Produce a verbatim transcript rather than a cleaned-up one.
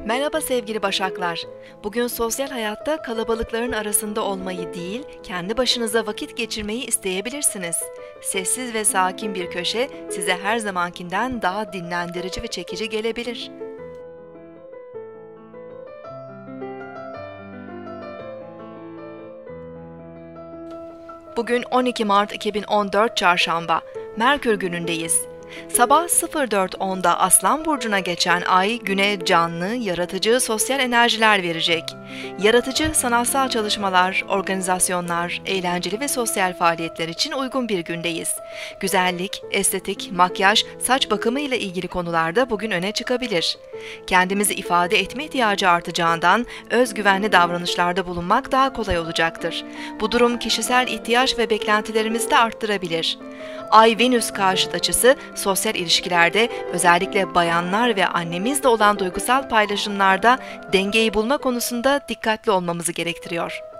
Merhaba sevgili Başaklar. Bugün sosyal hayatta kalabalıkların arasında olmayı değil, kendi başınıza vakit geçirmeyi isteyebilirsiniz. Sessiz ve sakin bir köşe size her zamankinden daha dinlendirici ve çekici gelebilir. Bugün on iki Mart iki bin on dört Çarşamba, Merkür günündeyiz. Sabah sıfır dört onda Aslan Burcu'na geçen ay güne canlı, yaratıcı, sosyal enerjiler verecek. Yaratıcı, sanatsal çalışmalar, organizasyonlar, eğlenceli ve sosyal faaliyetler için uygun bir gündeyiz. Güzellik, estetik, makyaj, saç bakımı ile ilgili konularda bugün öne çıkabilir. Kendimizi ifade etme ihtiyacı artacağından özgüvenli davranışlarda bulunmak daha kolay olacaktır. Bu durum kişisel ihtiyaç ve beklentilerimizi de arttırabilir. Ay-Venüs karşıt açısı sosyal ilişkilerde, özellikle bayanlar ve annemizle olan duygusal paylaşımlarda dengeyi bulma konusunda dikkatli olmamızı gerektiriyor.